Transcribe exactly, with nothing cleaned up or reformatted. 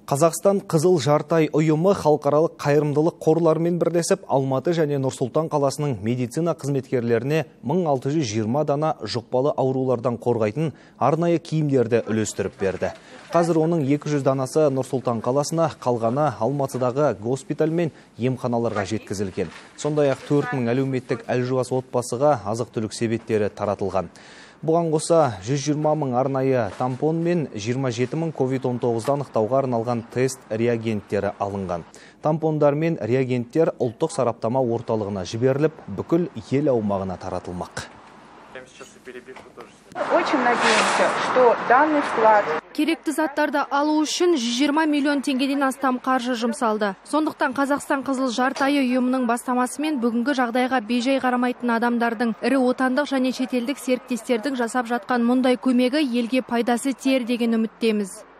Қазақстан Қызыл Жарты ай ұйымы халықаралық қайырымдылық қорларымен бірлесіп, Алматы және Нұр-Сұлтан қаласының медицина қызметкерлеріне мың алты жүз жиырма дана жұқпалы аурулардан қорғайтын арнайы киімдерді үлестіріп берді. Қазір оның екі жүз данасы Нұр-Сұлтан қаласына, қалғаны Алматыдағы госпиталь мен емханаларға жеткізілген. Сондай-ақ төрт мың әлеуметтік әлжуаз отбасыға азық-түлік себеттері таратылған. Бұған қоса жүз жиырма мың арнайы тампон мен жиырма жеті мың ковид он тоғызды анықтауға арналған тест реагенттері алынған. Тампондар мен реагенттер ұлттық сараптама орталығына жіберіліп, бүкіл ел аумағына таратылмақ. Очень надеемся, что данный вклад... Керекті заттарды алу үшін жүз жиырма миллион теңгеден астам қаржы жұмсалды. Сондықтан Қазақстан Қызыл Жарты айы ұйымының бастамасымен бүгінгі жағдайға бейжай қарамайтын адамдардың ірі отандық және шетелдік серіктестердің жасап жатқан мұндай көмегі елге пайдасы тиер деген үміттеміз.